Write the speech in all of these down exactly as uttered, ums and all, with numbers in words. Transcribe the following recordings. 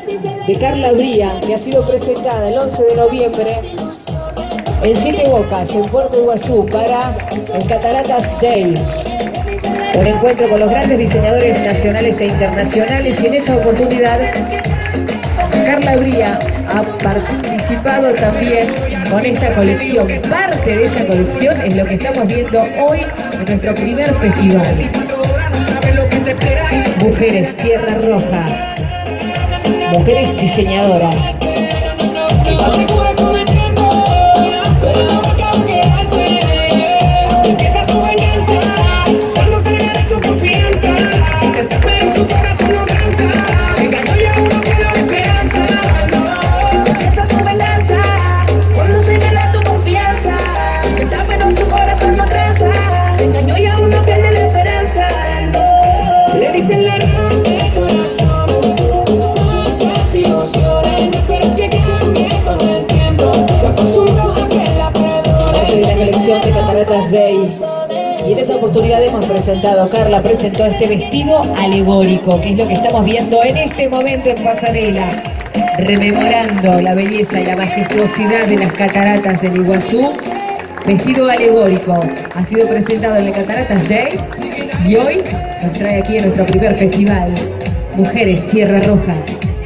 de Carla Bría, que ha sido presentada el once de noviembre en Siete Bocas, en Puerto Iguazú, para el Cataratas Day. Un encuentro con los grandes diseñadores nacionales e internacionales, y en esa oportunidad Carla Bría ha participado también con esta colección. Parte de esa colección es lo que estamos viendo hoy en nuestro primer festival. Mujeres Tierra Roja, mujeres diseñadoras. De Cataratas Day, y en esa oportunidad hemos presentado, Carla presentó este vestido alegórico, que es lo que estamos viendo en este momento en pasarela, rememorando la belleza y la majestuosidad de las cataratas del Iguazú. Vestido alegórico ha sido presentado en el Cataratas Day y hoy nos trae aquí en nuestro primer festival, Mujeres Tierra Roja.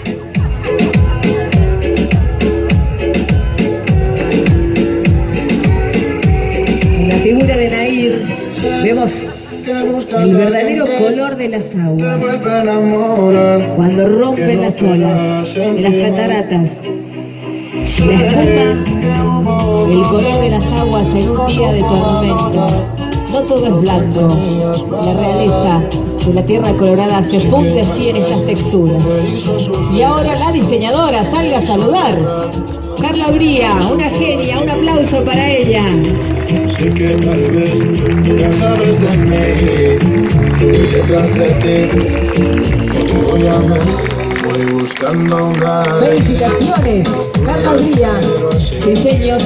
La figura de Nair, vemos el verdadero color de las aguas cuando rompen las olas de las cataratas. La espuma, el color de las aguas en un día de tormento. No todo es blanco. La realeza de la tierra colorada se funde así en estas texturas. Y ahora la diseñadora salga a saludar. Carla Bría, una genia, un aplauso para ella. Sé que tal vez ya sabes de mí, detrás de ti, no voy a ver, voy buscando una. Felicitaciones, Carla Bría, diseños.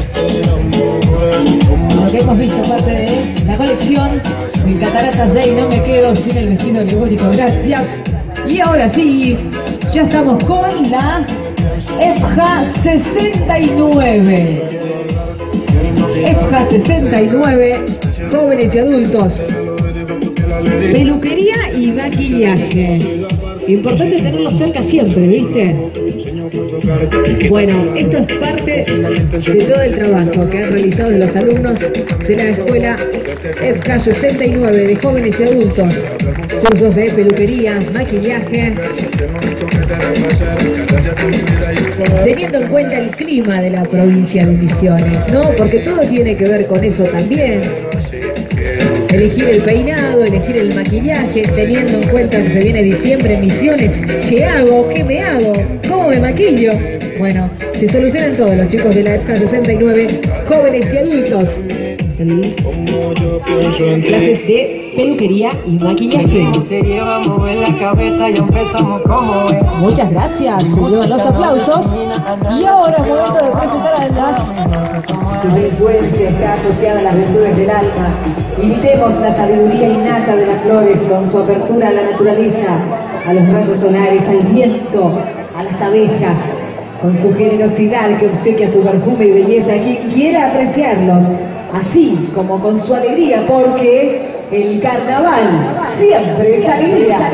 Lo que hemos visto parte de la colección en Cataratas Day, no me quedo sin el vestido alegórico, gracias. Y ahora sí, ya estamos con la F J sesenta y nueve. F J sesenta y nueve, jóvenes y adultos. Peluquería y maquillaje. Importante tenerlo cerca siempre, ¿viste? Bueno, esto es parte de todo el trabajo que han realizado los alumnos de la escuela F J sesenta y nueve de jóvenes y adultos. Cursos de peluquería, maquillaje, teniendo en cuenta el clima de la provincia de Misiones, ¿no? Porque todo tiene que ver con eso también. Elegir el peinado, elegir el maquillaje, teniendo en cuenta que se viene diciembre en Misiones. ¿Qué hago? ¿Qué me hago? ¿Cómo me maquillo? Bueno, se solucionan todos los chicos de la F J sesenta y nueve, jóvenes y adultos. Clases de peluquería y maquillaje. Muchas gracias, se llevan los aplausos. Y ahora es momento de presentar a las... La influencia está asociada a las virtudes del alma. Imitemos la sabiduría innata de las flores con su apertura a la naturaleza, a los rayos solares, al viento, a las abejas, con su generosidad que obsequia su perfume y belleza a quien quiera apreciarlos, así como con su alegría, porque el carnaval siempre es alegría.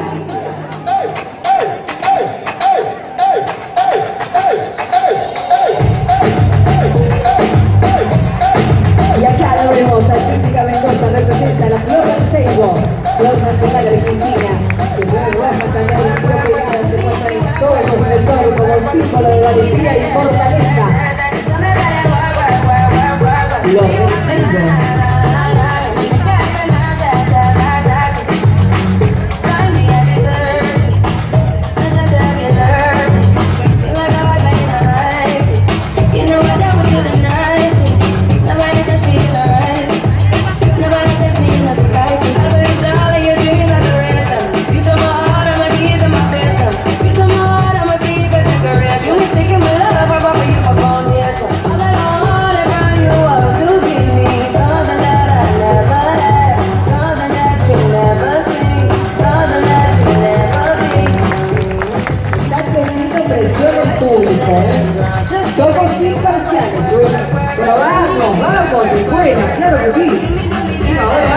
Y acá lo vemos a Jessica Mendoza, representa la flor del ceibo, flor nacional argentina. Sus nueve ramas andadas pegadas se muestran en todo su esplendor como símbolo de valentía y fortaleza. Flor del ceibo. Thinking my love, I brought you up on tiempo, ¿eh? Somos imparciales, pues. Pero vamos, vamos, se juega, claro que sí. Y ahora.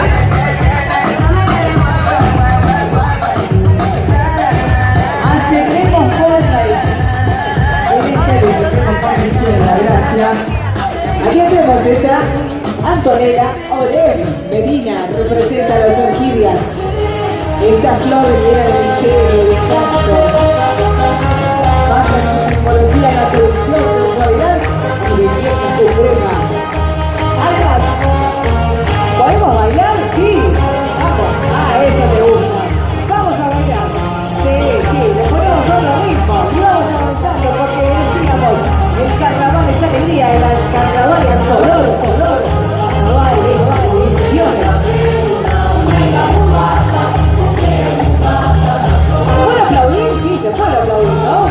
Hacemos por la derecha y hacemos por la izquierda, gracias. Aquí vemos esa Antonella Orem Medina, representa a las orquídeas. Esta flor llena de misterio, de canto, basa su simbología en la seducción, sensualidad y belleza suprema. Además, ¿podemos bailar? Sí. Vamos. Ah, eso me gusta. Vamos a bailar. Sí, sí, le ponemos otro ritmo y vamos avanzando porque decíamos, el carnaval es alegría, el carnaval es color, color. Carnaval es ediciones. ¿Puedo aplaudir? Sí, se puede aplaudir, ¿no?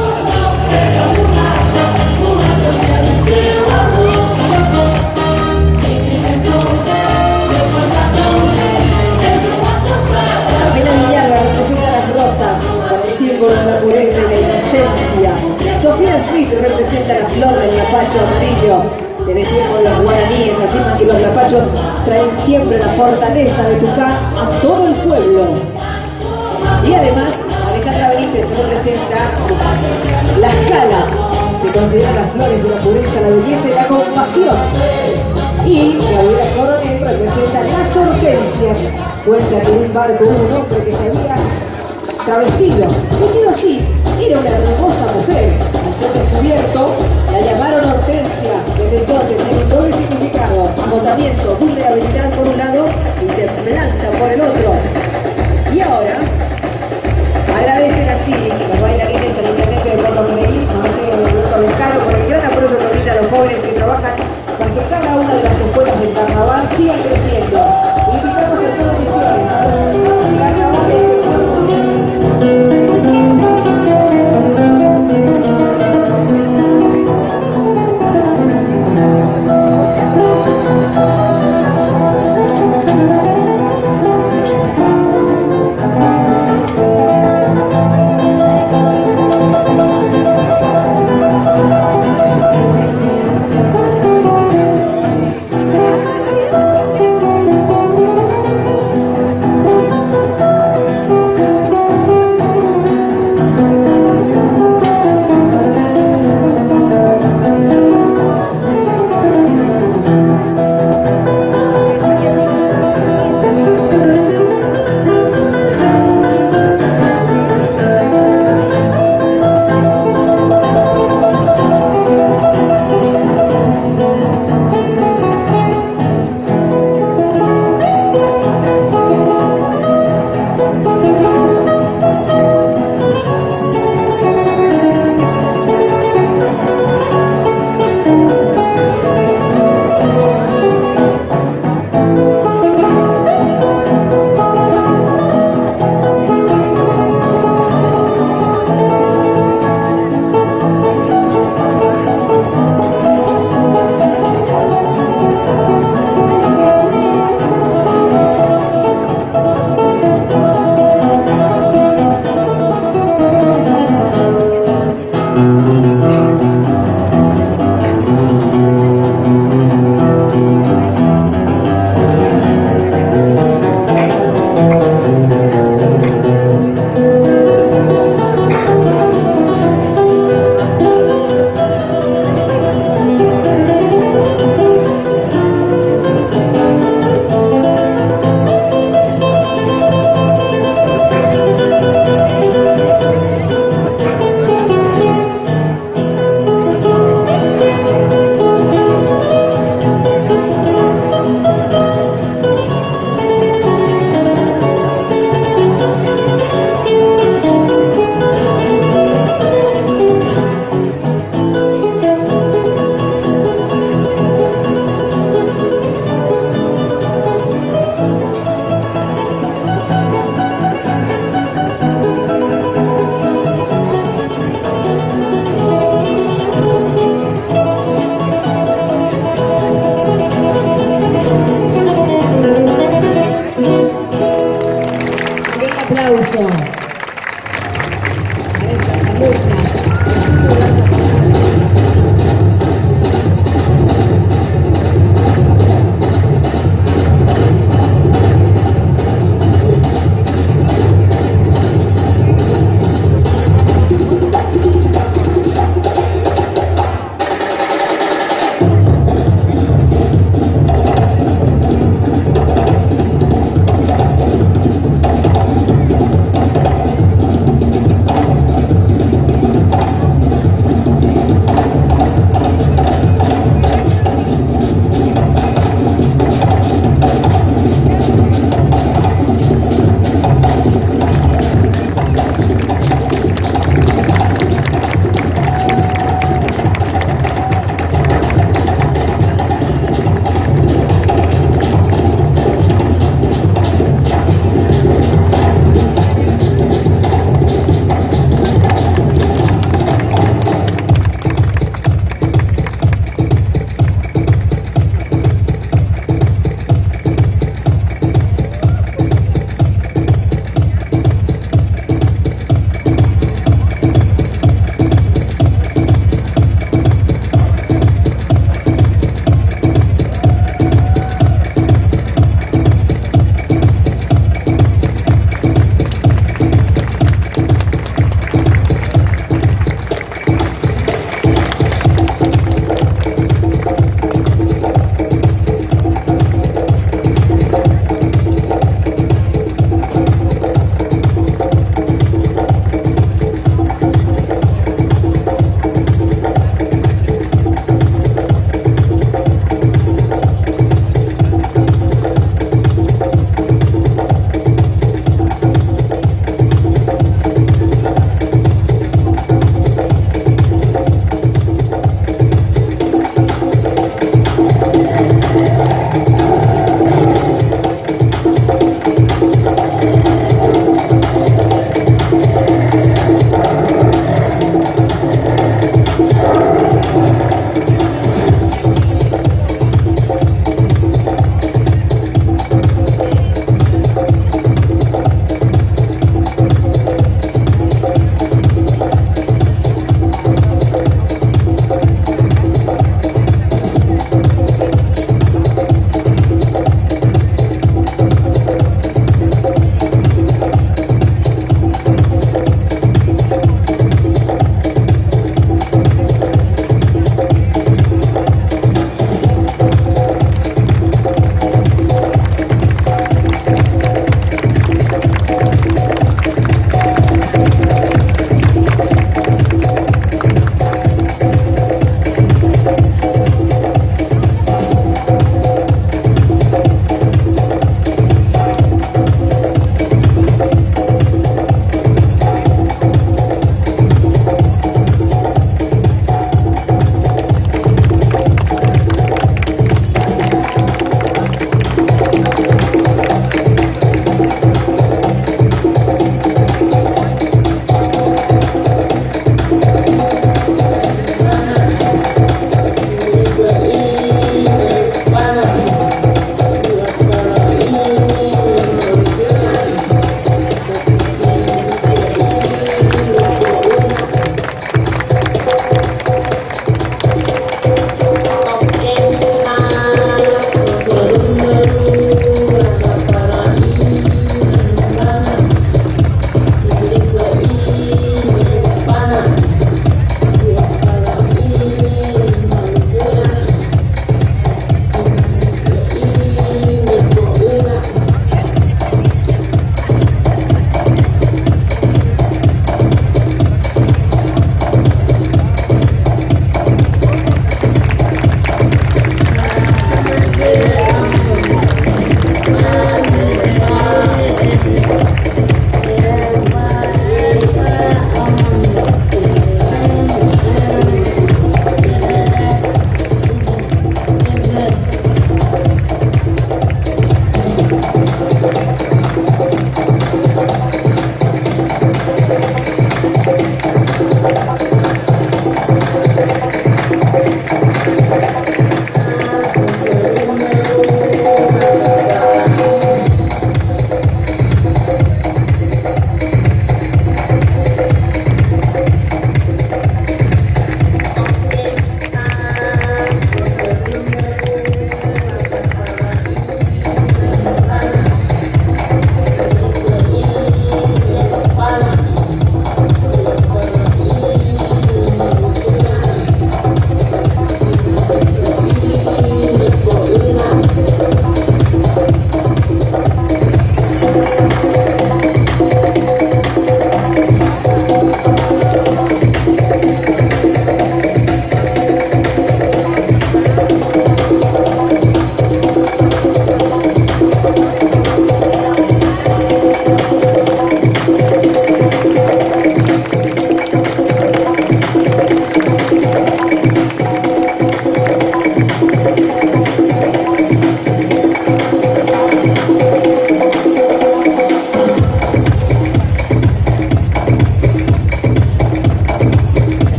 La Villaga representa las rosas, con el símbolo de la pureza y la inocencia. Sofía Smith representa la flor del mapacho amarillo. Desde el tiempo de los guaraníes afirman que los lapachos traen siempre la fortaleza de Tucán a todo el pueblo. Y además, Alejandra Benítez representa las calas. Se consideran las flores de la pureza, la belleza y la compasión. Y Gabriela Coronel representa las hortensias. Cuenta que en un barco hubo un hombre que se había travestido. Vestido así, era una hermosa mujer. Al ser descubierto, la llamaron Hortensia. Desde entonces tiene un doble significado: agotamiento, vulnerabilidad por un lado y templanza por el otro. Y ahora, agradecen así los bailarines al intendente de Puerto Rey, Martín Roberto Lescano, por el gran apoyo que brinda a los jóvenes que trabajan para que cada una de las escuelas del carnaval sigan creciendo. Invitamos a todos los misiones, a los carnavales de Puerto Rey.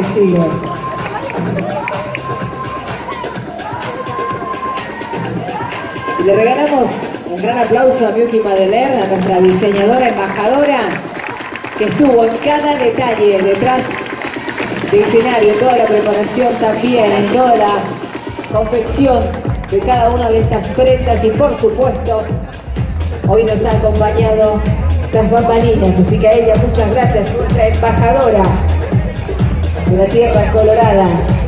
siglo. Y le regalamos un gran aplauso a Miuki Madeleine, a nuestra diseñadora embajadora, que estuvo en cada detalle detrás del escenario, en toda la preparación también, en toda la confección de cada una de estas prendas y por supuesto hoy nos ha acompañado tras bambalinas, así que a ella muchas gracias, nuestra embajadora de la tierra colorada.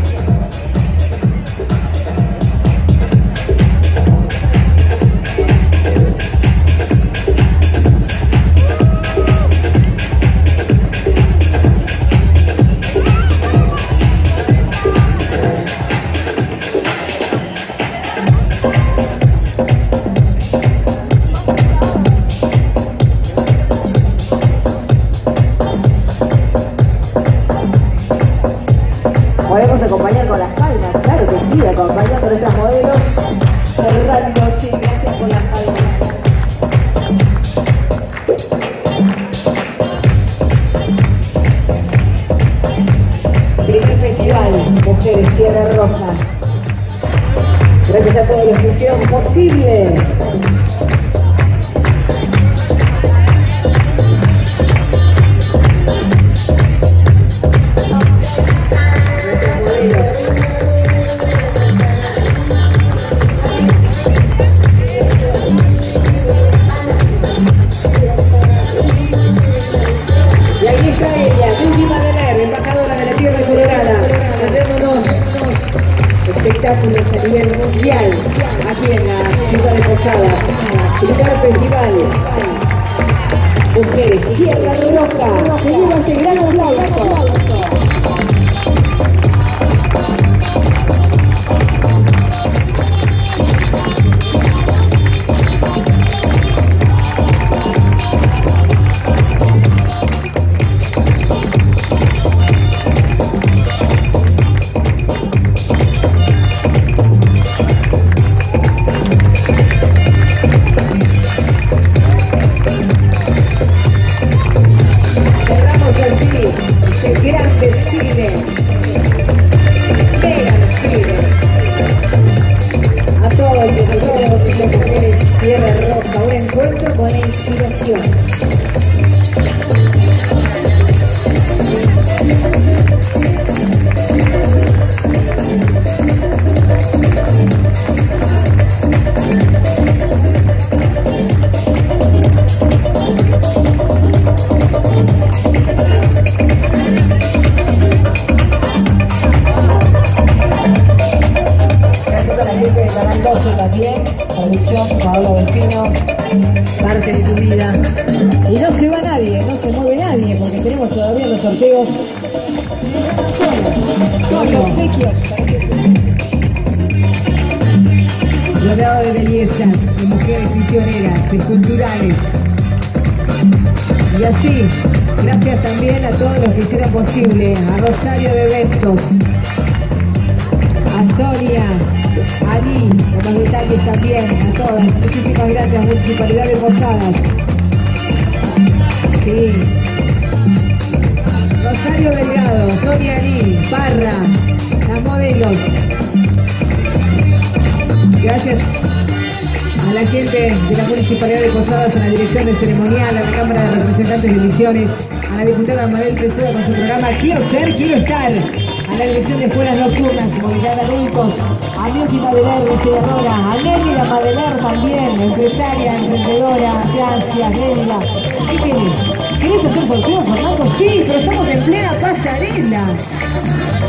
Podemos acompañar con las palmas, claro que sí, acompañando a nuestras modelos, cerrando, sí, gracias por las palmas. Primer festival, Mujeres Tierra Roja. Gracias a todos los que hicieron posible. Espectáculos a nivel mundial aquí en la ciudad de Posadas. Primer festival Mujeres Tierra Roja. Se lleva este gran aplauso. Tierra Roja, un encuentro con la inspiración. También, producción Paola Delfino, parte de tu vida. Y no se va nadie, no se mueve nadie, porque tenemos todavía los sorteos. Son los obsequios. Rodeado de belleza, de mujeres misioneras, esculturales. Y así, gracias también a todos los que hicieron posible, a Rosario de Eventos, a Sonia, a Ali, con los detalles también, a todas. Muchísimas gracias, Municipalidad de Posadas. Sí. Rosario Delgado, Sonia Ali, Parra, las modelos. Gracias a la gente de la Municipalidad de Posadas, a la Dirección de Ceremonial, a la Cámara de Representantes de Misiones, a la diputada Mabel Pessoa con su programa Quiero Ser, Quiero Estar, a la Dirección de Escuelas Nocturnas y Movilidad de Adultos, a Miuki Madeleine, diseñadora, a Nélida Madeleine también, empresaria, emprendedora. Gracias, Nélida. ¿Qué querés? ¿Querés hacer sorteo, Fernando? Sí, pero estamos en plena pasarela.